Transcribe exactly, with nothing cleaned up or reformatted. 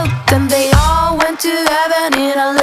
Then they all went to heaven in a